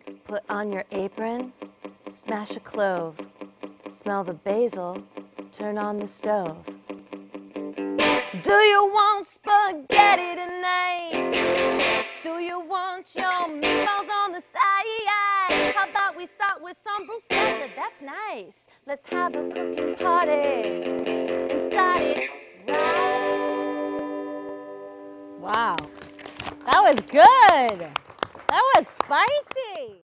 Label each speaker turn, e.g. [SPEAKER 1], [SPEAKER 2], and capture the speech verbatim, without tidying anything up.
[SPEAKER 1] Put on your apron, smash a clove. Smell the basil, turn on the stove. Do you want spaghetti tonight? Do you want your meatballs on the side? How about we start with some bruschetta? That's nice. Let's have a cooking party and start it right. Wow, that was good. That was spicy.